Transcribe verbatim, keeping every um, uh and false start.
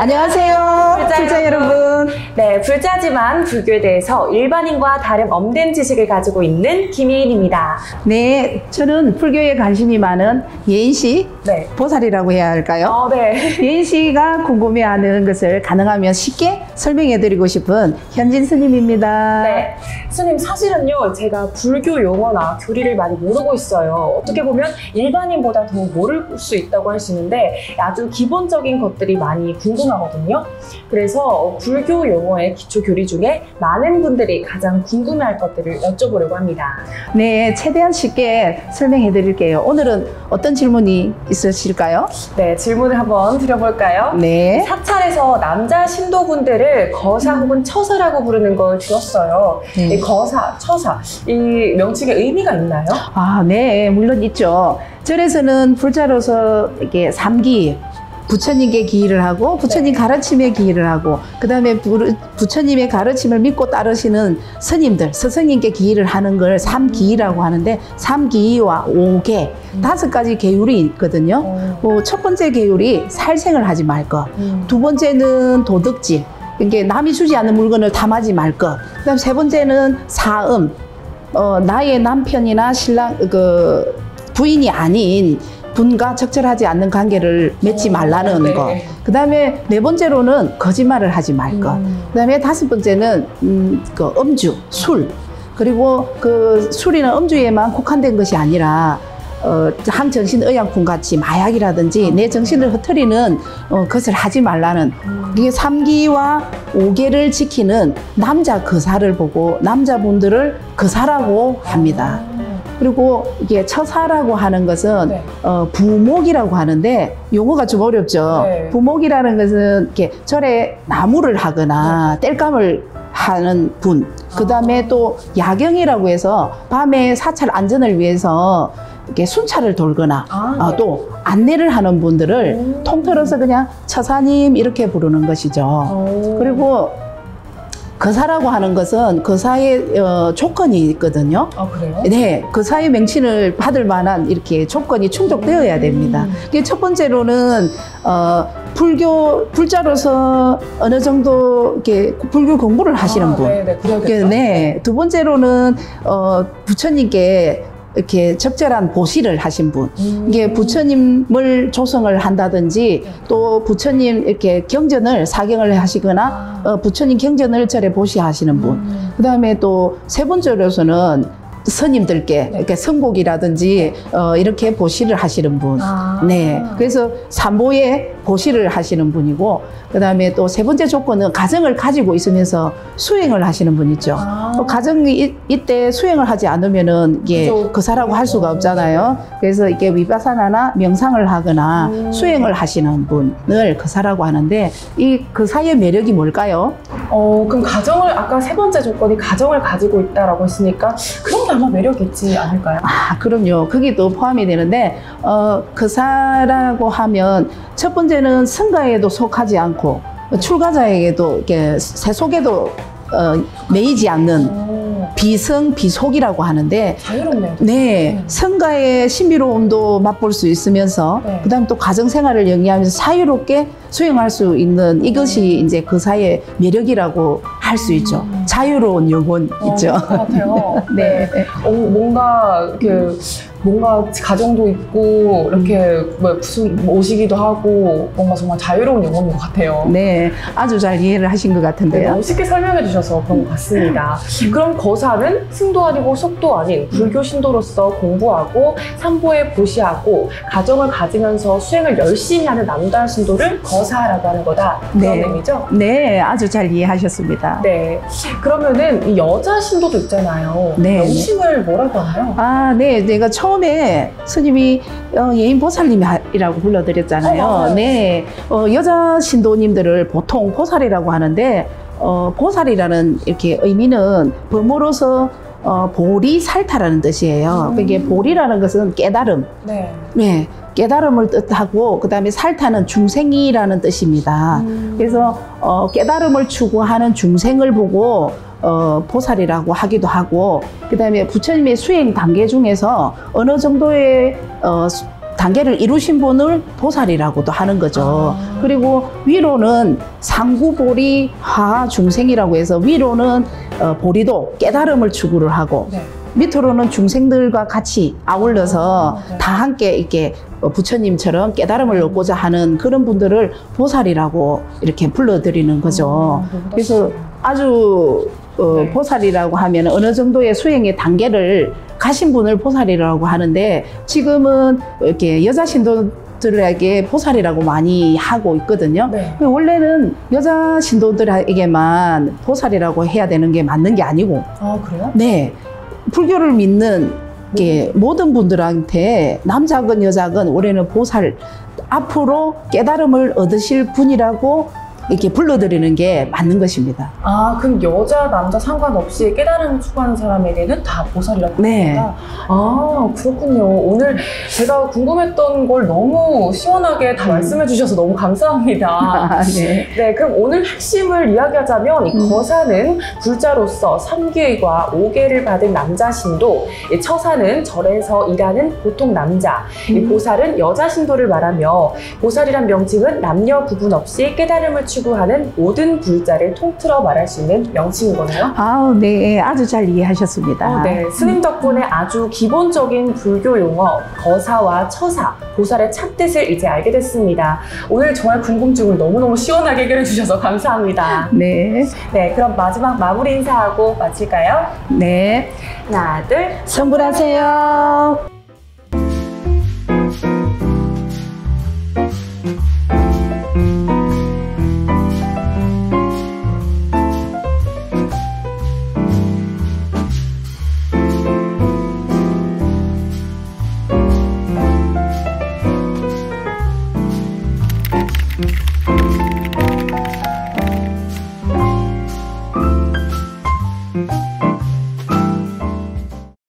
안녕하세요, 불자, 불자 여러분. 여러분. 네, 불자지만 불교에 대해서 일반인과 다름없는 지식을 가지고 있는 김예인입니다. 네, 저는 불교에 관심이 많은 예인 씨, 네. 보살이라고 해야 할까요? 어, 네. 예인 씨가 궁금해하는 것을 가능하면 쉽게 설명해드리고 싶은 현진 스님입니다. 네, 스님 사실은요, 제가 불교 용어나 교리를 많이 모르고 있어요. 어떻게 보면 일반인보다 더 모를 수 있다고 할 수 있는데 아주 기본적인 것들이 많이 궁금하거든요. 그래서 불교 용어의 기초 교리 중에 많은 분들이 가장 궁금해할 것들을 여쭤보려고 합니다. 네, 최대한 쉽게 설명해 드릴게요. 오늘은 어떤 질문이 있으실까요? 네, 질문을 한번 드려볼까요? 네. 사찰에서 남자 신도분들을 거사 혹은 처사라고 부르는 걸 들었어요. 네. 이 거사, 처사, 이 명칭에 의미가 있나요? 아, 네, 물론 있죠. 절에서는 불자로서 이렇게 삼기, 부처님께 기의를 하고 부처님 네. 가르침에 기의를 하고 그 다음에 부처님의 가르침을 믿고 따르시는 스님들, 스승님께 기의를 하는 걸 삼기의라고 하는데 삼기의와 오계, 음. 다섯 가지 계율이 있거든요. 음. 뭐 첫 번째 계율이 살생을 하지 말 것, 음. 두 번째는 도덕질, 이게 남이 주지 않는 물건을 탐하지 말 것, 그 다음 세 번째는 사음, 어, 나의 남편이나 신랑, 그 부인이 아닌 분과 적절하지 않는 관계를 맺지 말라는 어, 네. 것. 그 다음에 네 번째로는 거짓말을 하지 말 것. 음. 그 다음에 다섯 번째는 음, 그 음주, 술. 그리고 그 술이나 음주에만 국한된 것이 아니라 어, 항정신의약품 같이 마약이라든지 내 정신을 흐트리는 어, 것을 하지 말라는 음. 이게 삼기와 오계를 지키는 남자 거사를 보고 남자분들을 거사라고 합니다. 그리고 이게 처사라고 하는 것은 네. 어, 부목이라고 하는데 용어가 좀 어렵죠. 네. 부목이라는 것은 이렇게 절에 나무를 하거나 네. 뗄감을 하는 분. 그 다음에 아. 또 야경이라고 해서 밤에 사찰 안전을 위해서 이렇게 순찰을 돌거나 아, 어, 네. 또 안내를 하는 분들을 음. 통틀어서 그냥 처사님 이렇게 부르는 것이죠. 오. 그리고 거사라고 하는 것은 거사의 어, 조건이 있거든요. 아, 그래요? 네, 거사의 명칭을 받을 만한 이렇게 조건이 충족되어야 됩니다. 음. 첫 번째로는 어, 불교 불자로서 어느 정도 이렇게 불교 공부를 하시는 아, 분. 네, 네, 네, 두 번째로는 어, 부처님께 이렇게 적절한 보시를 하신 분. 음. 이게 부처님을 조성을 한다든지 네. 또 부처님 이렇게 경전을 사경을 하시거나 아. 어, 부처님 경전을 절에 보시하시는 분. 음. 그 다음에 또 세 번째로서는 스님들께 네. 이렇게 성곡이라든지 어, 이렇게 보시를 하시는 분. 아. 네. 그래서 삼보에 보시를 하시는 분이고, 그 다음에 또 세 번째 조건은 가정을 가지고 있으면서 수행을 하시는 분 있죠. 아. 어, 가정이 이, 이때 수행을 하지 않으면은 이게 그죠. 거사라고 할 수가 없잖아요. 그래서 이게 위파사나나 명상을 하거나 음. 수행을 하시는 분을 거사라고 하는데 이 거사의 매력이 뭘까요? 어, 그럼 가정을, 아까 세 번째 조건이 가정을 가지고 있다라고 했으니까 그런 게 아마 매력이 있지 않을까요? 아, 그럼요. 그게 또 포함이 되는데, 어, 거사라고 하면 첫 번째는 승가에도 속하지 않고, 출가자에게도, 이렇게 세속에도 어, 매이지 않는 오, 비성, 비속이라고 하는데, 자유롭네요. 네, 음. 성가의 신비로움도 맛볼 수 있으면서, 네. 그 다음에 또 가정생활을 영위하면서 자유롭게 수행할 수 있는 이것이 이제 거사의 매력이라고 할 수 있죠. 음. 자유로운 영혼 어, 있죠. 그럴 것 같아요. 네. 어, 뭔가 이렇게 뭔가 가정도 있고 이렇게 뭐 무슨 뭐 오시기도 하고 뭔가 정말 자유로운 영혼인 것 같아요. 네, 아주 잘 이해를 하신 것 네, 같은데요. 너무 쉽게 설명해 주셔서 그런 것 같습니다. 그럼 거사는 승도 아니고 속도 아닌 불교 신도로서 공부하고 삼보에 보시하고 가정을 가지면서 수행을 열심히 하는 남다른 신도를 거사라고 하는 거다. 그런 네. 의미죠? 네, 아주 잘 이해하셨습니다. 네. 그러면은 이 여자 신도도 있잖아요. 네. 명칭을 뭐라고 하나요? 아, 네, 내가 처음에 스님이 어, 예인 보살님이라고 불러드렸잖아요. 어, 맞아요. 네, 어, 여자 신도님들을 보통 보살이라고 하는데 어, 보살이라는 이렇게 의미는 범어로서 어, 보리살타라는 뜻이에요. 음. 이게 보리라는 것은 깨달음. 네. 네, 깨달음을 뜻하고 그 다음에 살타는 중생이라는 뜻입니다. 음. 그래서 어, 깨달음을 추구하는 중생을 보고 어, 보살이라고 하기도 하고 그 다음에 부처님의 수행 단계 중에서 어느 정도의 어, 단계를 이루신 분을 보살이라고도 하는 거죠. 아. 그리고 위로는 상구보리 하중생이라고 해서 위로는 어, 보리도 깨달음을 추구를 하고 네. 밑으로는 중생들과 같이 아울러서 아, 네. 다 함께 이렇게 부처님처럼 깨달음을 얻고자 하는 그런 분들을 보살이라고 이렇게 불러드리는 거죠. 아, 너무 그래서 멋있어요. 아주 어, 네. 보살이라고 하면 어느 정도의 수행의 단계를 가신 분을 보살이라고 하는데 지금은 이렇게 여자 신도들에게 보살이라고 많이 하고 있거든요. 네. 원래는 여자 신도들에게만 보살이라고 해야 되는 게 맞는 게 아니고, 아, 그래요? 네. 불교를 믿는 게 모든 분들한테 남자건 여자건 올해는 보살, 앞으로 깨달음을 얻으실 분이라고 이렇게 불러드리는 게 맞는 것입니다. 아, 그럼 여자, 남자 상관없이 깨달음을 추구하는 사람에게는 다 보살이라고 네. 합니다. 아, 그렇군요. 오늘 제가 궁금했던 걸 너무 시원하게 다 음. 말씀해 주셔서 너무 감사합니다. 아, 네. 네, 그럼 오늘 핵심을 이야기하자면 이 음. 거사는 불자로서 삼계의와 오계를 받은 남자 신도, 이 처사는 절에서 일하는 보통 남자, 이 음. 보살은 여자 신도를 말하며 보살이란 명칭은 남녀 구분 없이 깨달음을 추구하는 모든 불자를 통틀어 말할 수 있는 명칭이거든요. 아, 네. 아주 잘 이해하셨습니다. 어, 네, 스님 덕분에 아주 기본적인 불교 용어 거사와 처사, 보살의 참뜻을 이제 알게 됐습니다. 오늘 정말 궁금증을 너무너무 시원하게 해결해 주셔서 감사합니다. 네. 네, 그럼 마지막 마무리 인사하고 마칠까요? 네. 하나, 둘. 성불하세요. Thank you.